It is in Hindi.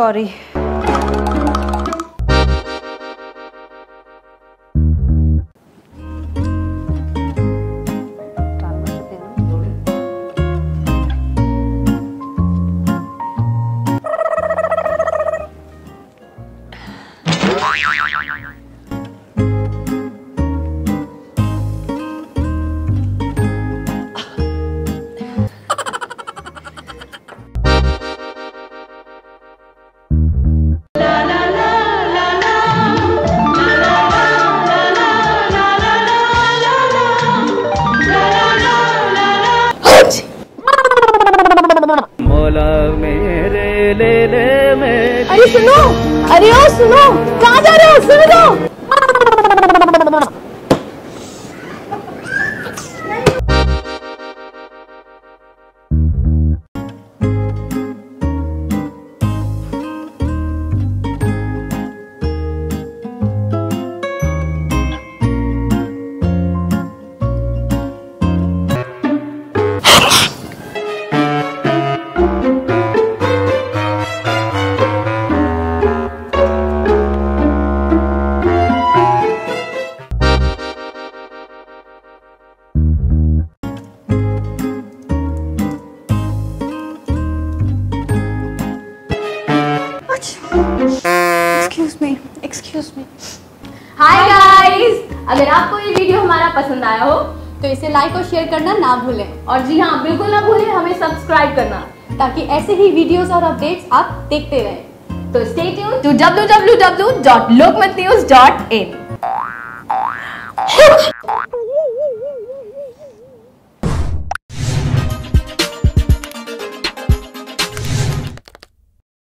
सॉरी। अरे सुनो, अरे ओ सुनो, कहाँ जा रहे हो? सुनो तो। Excuse me. हाय गाइस, अगर आपको ये वीडियो हमारा पसंद आया हो तो इसे लाइक और शेयर करना ना भूलें। और जी हाँ, बिल्कुल ना भूलें हमें सब्सक्राइब करना, ताकि ऐसे ही वीडियोस और अपडेट्स आप देखते रहें। तो स्टे ट्यून्ड टू www.lokmatnews.in।